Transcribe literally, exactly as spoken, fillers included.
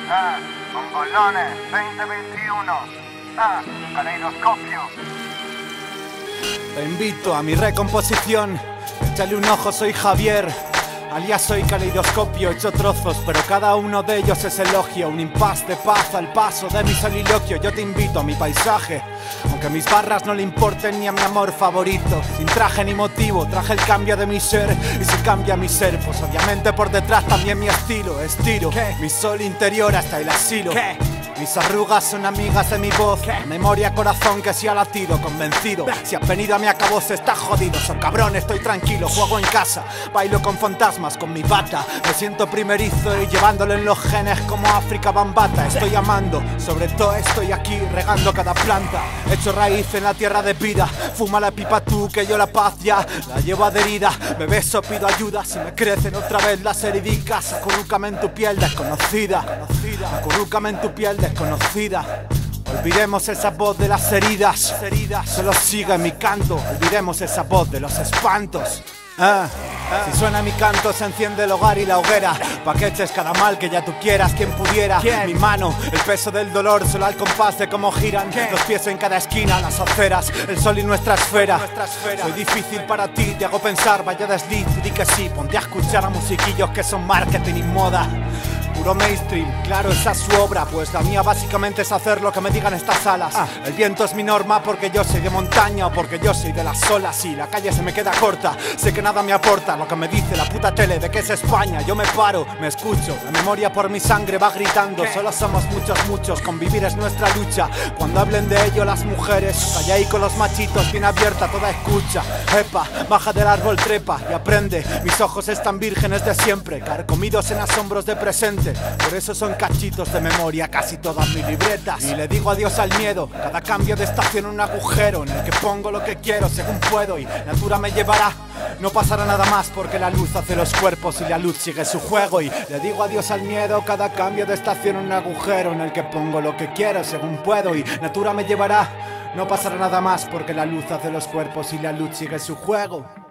Ah, Mongolones, veinte veintiuno. Ah, Caleidoscopio. Te invito a mi recomposición. Échale un ojo, soy Javier. Alias soy Caleidoscopio, hecho trozos, pero cada uno de ellos es elogio. Un impas de paz al paso de mi soliloquio. Yo te invito a mi paisaje, aunque mis barras no le importen ni a mi amor favorito. Sin traje ni motivo, traje el cambio de mi ser. Y si cambia mi ser, pues obviamente por detrás también mi estilo. Estiro ¿Qué? Mi sol interior hasta el asilo. ¿Qué? Mis arrugas son amigas de mi voz. ¿Qué? Memoria, corazón que si ha latido, convencido. Si has venido a mi acabose está jodido. So cabrón, estoy tranquilo, juego en casa. Bailo con fantasmas, con mi bata. Me siento primerizo y llevándolo en los genes como África Bambata. Estoy amando, sobre todo estoy aquí regando cada planta. Hecho raíz en la tierra de vida. Fuma la pipa tú que yo la paz ya la llevo adherida. Me beso, pido ayuda, si me crecen otra vez las heridicas. Acurrúcame en tu piel desconocida. Acurrúcame en tu piel desconocida. Olvidemos esa voz de las heridas. Solo sigue mi canto. Olvidemos esa voz de los espantos. Ah, si suena mi canto se enciende el hogar y la hoguera. Pa' que eches cada mal que ya tú quieras. Quien pudiera, ¿Quién? Mi mano, el peso del dolor solo al compás de cómo giran ¿Qué? Los pies en cada esquina, las aceras, el sol y nuestra esfera. nuestra esfera Soy difícil para ti, te hago pensar, vaya desliz y di que sí. Ponte a escuchar a musiquillos que son marketing y moda. Puro mainstream, claro, esa es su obra. Pues la mía básicamente es hacer lo que me digan estas alas. ah. El viento es mi norma porque yo soy de montaña o porque yo soy de las olas. Y la calle se me queda corta, sé que nada me aporta lo que me dice la puta tele de que es España. Yo me paro, me escucho, la memoria por mi sangre va gritando. ¿Qué? Solo somos muchos, muchos, convivir es nuestra lucha. Cuando hablen de ello las mujeres, calla ahí con los machitos, bien abierta toda escucha. Epa, baja del árbol, trepa y aprende. Mis ojos están vírgenes de siempre, carcomidos en asombros de presente. Por eso son cachitos de memoria casi todas mis libretas. Y le digo adiós al miedo, cada cambio de estación un agujero en el que pongo lo que quiero según puedo. Y natura me llevará, no pasará nada más porque la luz hace los cuerpos y la luz sigue su juego. Y le digo adiós al miedo, cada cambio de estación un agujero en el que pongo lo que quiero según puedo. Y natura me llevará, no pasará nada más porque la luz hace los cuerpos y la luz sigue su juego.